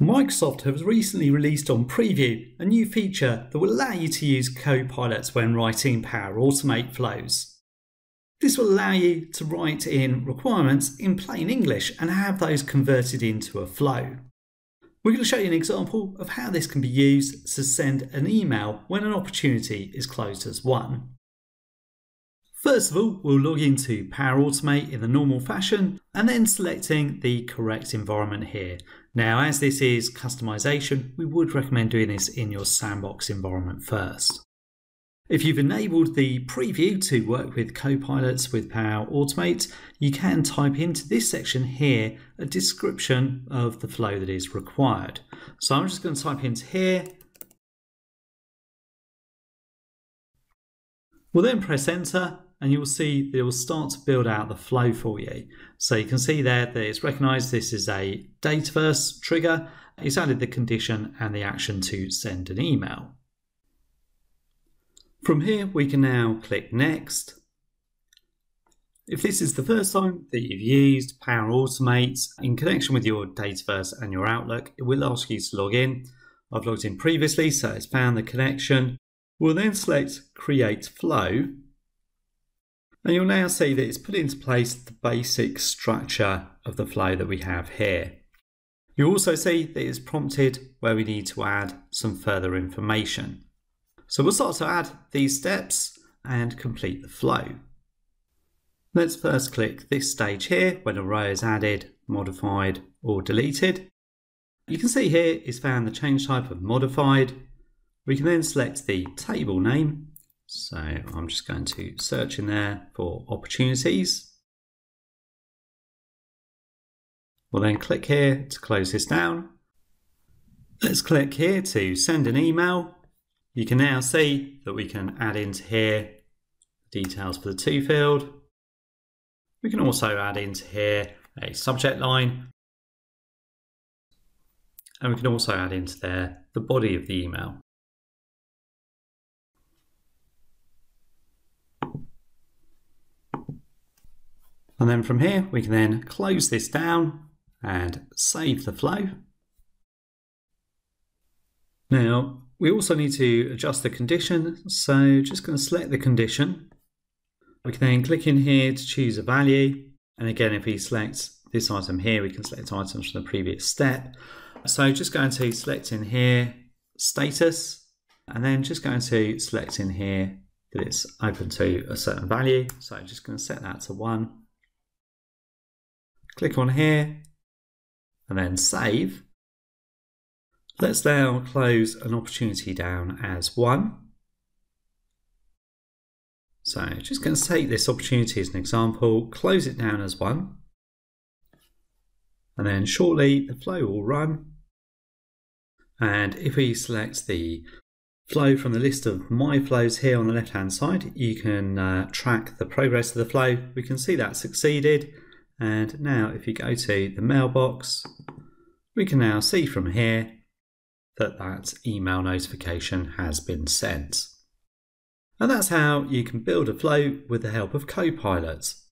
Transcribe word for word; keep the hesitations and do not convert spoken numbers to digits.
Microsoft has recently released on Preview a new feature that will allow you to use Copilot when writing Power Automate flows. This will allow you to write in requirements in plain English and have those converted into a flow. We're going to show you an example of how this can be used to send an email when an opportunity is closed as won. First of all, we'll log into Power Automate in the normal fashion and then selecting the correct environment here. Now, as this is customization, we would recommend doing this in your sandbox environment first. If you've enabled the preview to work with Copilots with Power Automate, you can type into this section here a description of the flow that is required. So I'm just going to type into here. We'll then press enter and you'll see that it will start to build out the flow for you. So you can see there that it's recognized this is a Dataverse trigger. It's added the condition and the action to send an email. From here, we can now click Next. If this is the first time that you've used Power Automate in connection with your Dataverse and your Outlook, it will ask you to log in. I've logged in previously, so it's found the connection. We'll then select Create Flow. And you'll now see that it's put into place the basic structure of the flow that we have here. You'll also see that it's prompted where we need to add some further information. So we'll start to add these steps and complete the flow. Let's first click this stage here when a row is added, modified or deleted. You can see here it's found the change type of modified. We can then select the table name. So I'm just going to search in there for opportunities. We'll then click here to close this down. Let's click here to send an email. You can now see that we can add into here details for the to field. We can also add into here a subject line. And we can also add into there the body of the email. And then from here, we can then close this down and save the flow. Now, we also need to adjust the condition. So just going to select the condition. We can then click in here to choose a value. And again, if we select this item here, we can select items from the previous step. So just going to select in here, status, and then just going to select in here that it's open to a certain value. So just going to set that to one. Click on here and then save. Let's now close an opportunity down as one. So just going to take this opportunity as an example, close it down as one. And then shortly the flow will run. And if we select the flow from the list of my flows here on the left hand side, you can uh, track the progress of the flow. We can see that succeeded. And now if you go to the mailbox, we can now see from here that that email notification has been sent. And that's how you can build a flow with the help of Copilot.